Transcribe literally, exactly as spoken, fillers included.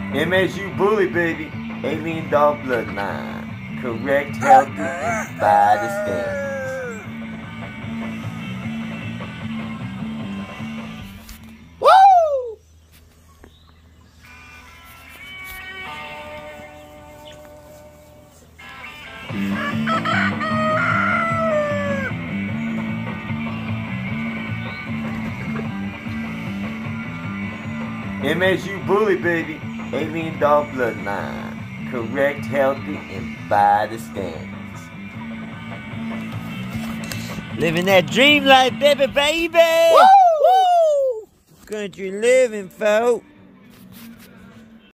M S U bully, baby. Alien dog bloodline. Correct, healthy, and by the standards. Woo! M S U bully, baby. Alien dog bloodline. Correct, healthy, and by the standards. Living that dream life, baby, baby! Woo! Woo! Country living, folk.